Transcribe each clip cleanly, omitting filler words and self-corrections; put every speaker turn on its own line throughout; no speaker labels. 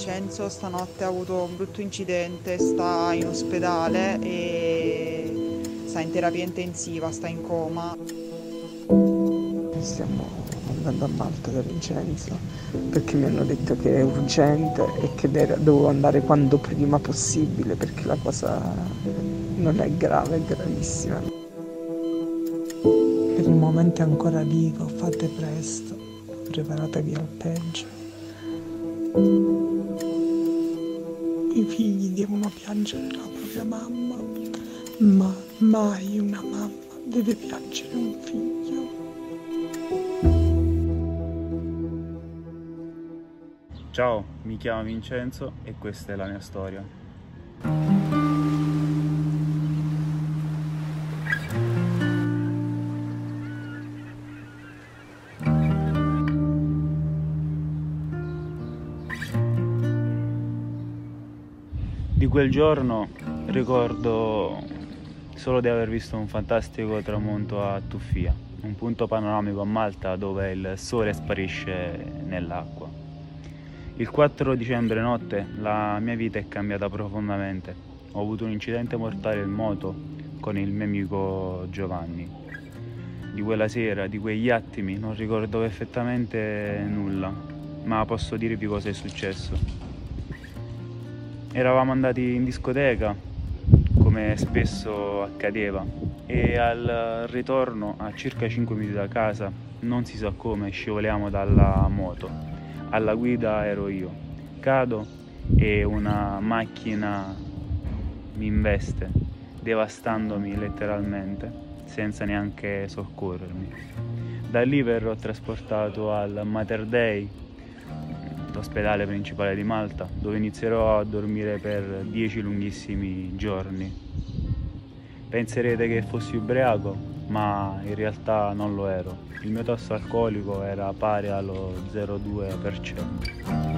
Vincenzo stanotte ha avuto un brutto incidente, sta in ospedale e sta in terapia intensiva, sta in coma.
Stiamo andando a Malta da Vincenzo perché mi hanno detto che è urgente e che dovevo andare quando prima possibile perché la cosa non è grave, è gravissima. Per il momento è ancora vivo, fate presto, preparatevi al peggio. I figli devono piangere la propria mamma, ma mai una mamma deve piangere un figlio.
Ciao, mi chiamo Vincenzo e questa è la mia storia. Di quel giorno ricordo solo di aver visto un fantastico tramonto a Tuffia, un punto panoramico a Malta dove il sole sparisce nell'acqua. Il 4 dicembre notte la mia vita è cambiata profondamente. Ho avuto un incidente mortale in moto con il mio amico Giovanni. Di quella sera, di quegli attimi, non ricordo perfettamente nulla, ma posso dirvi cosa è successo. Eravamo andati in discoteca, come spesso accadeva, e al ritorno, a circa 5 minuti da casa, non si sa come, scivoliamo dalla moto. Alla guida ero io. Cado e una macchina mi investe, devastandomi letteralmente, senza neanche soccorrermi. Da lì verrò trasportato al Mater Dei, l'ospedale principale di Malta, dove inizierò a dormire per 10 lunghissimi giorni. Penserete che fossi ubriaco, ma in realtà non lo ero. Il mio tasso alcolico era pari allo 0,2%.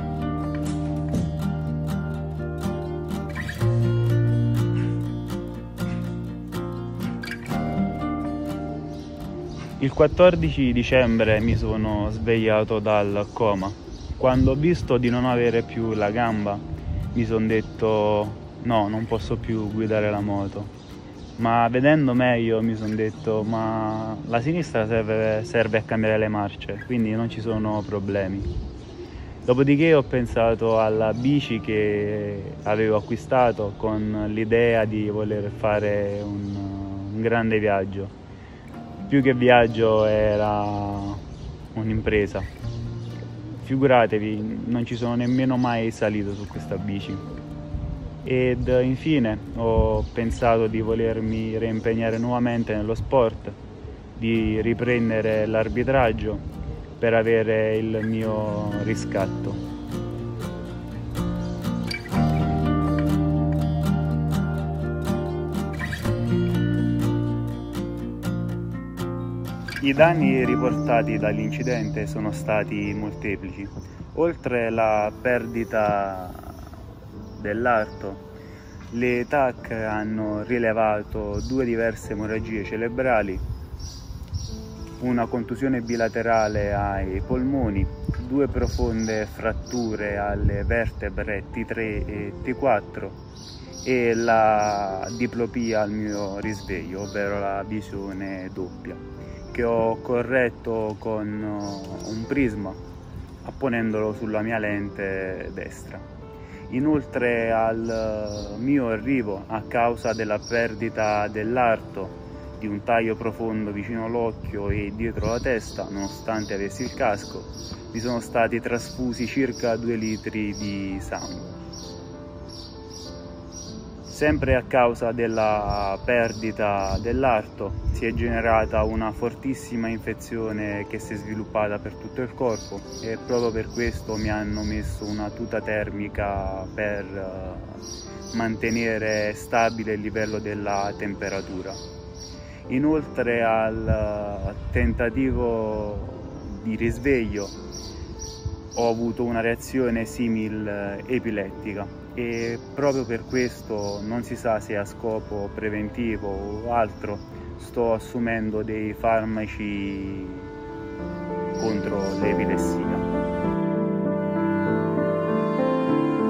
Il 14 dicembre mi sono svegliato dal coma. Quando ho visto di non avere più la gamba, mi sono detto no, non posso più guidare la moto. Ma vedendo meglio mi sono detto ma la sinistra serve a cambiare le marce, quindi non ci sono problemi. Dopodiché ho pensato alla bici che avevo acquistato con l'idea di voler fare un grande viaggio. Più che viaggio era un'impresa. Figuratevi, non ci sono nemmeno mai salito su questa bici. Ed infine ho pensato di volermi reimpegnare nuovamente nello sport, di riprendere l'arbitraggio per avere il mio riscatto. I danni riportati dall'incidente sono stati molteplici. Oltre la perdita dell'arto, le TAC hanno rilevato 2 diverse emorragie cerebrali, una contusione bilaterale ai polmoni, 2 profonde fratture alle vertebre T3 e T4 e la diplopia al mio risveglio, ovvero la visione doppia, che ho corretto con un prisma apponendolo sulla mia lente destra. Inoltre al mio arrivo, a causa della perdita dell'arto, di un taglio profondo vicino all'occhio e dietro la testa, nonostante avessi il casco, mi sono stati trasfusi circa 2 litri di sangue. Sempre a causa della perdita dell'arto si è generata una fortissima infezione che si è sviluppata per tutto il corpo e proprio per questo mi hanno messo una tuta termica per mantenere stabile il livello della temperatura. Inoltre al tentativo di risveglio ho avuto una reazione simil epilettica e proprio per questo, non si sa se a scopo preventivo o altro, sto assumendo dei farmaci contro l'epilessia.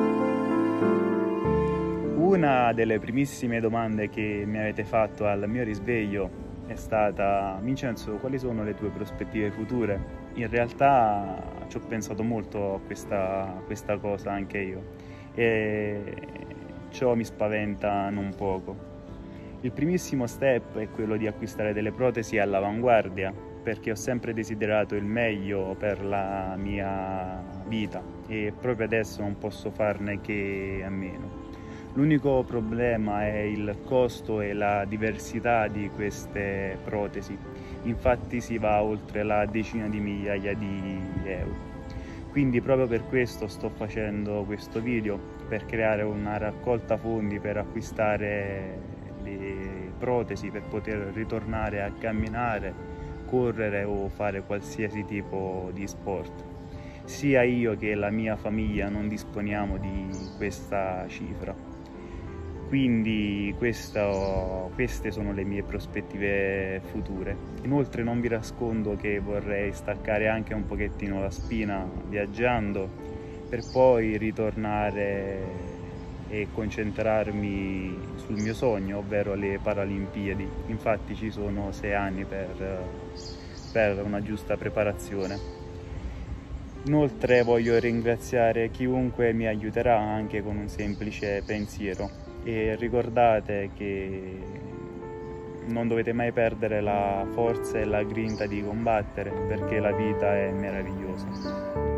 Una delle primissime domande che mi avete fatto al mio risveglio è stata: Vincenzo, quali sono le tue prospettive future? In realtà ci ho pensato molto a questa cosa anche io, e ciò mi spaventa non poco. Il primissimo step è quello di acquistare delle protesi all'avanguardia, perché ho sempre desiderato il meglio per la mia vita e proprio adesso non posso farne che a meno. L'unico problema è il costo e la diversità di queste protesi, infatti si va oltre la decina di migliaia di euro. Quindi proprio per questo sto facendo questo video, per creare una raccolta fondi per acquistare le protesi, per poter ritornare a camminare, correre o fare qualsiasi tipo di sport. Sia io che la mia famiglia non disponiamo di questa cifra. Quindi queste sono le mie prospettive future. Inoltre non vi nascondo che vorrei staccare anche un pochettino la spina viaggiando, per poi ritornare e concentrarmi sul mio sogno, ovvero le Paralimpiadi. Infatti ci sono 6 anni per una giusta preparazione. Inoltre voglio ringraziare chiunque mi aiuterà anche con un semplice pensiero, e ricordate che non dovete mai perdere la forza e la grinta di combattere, perché la vita è meravigliosa.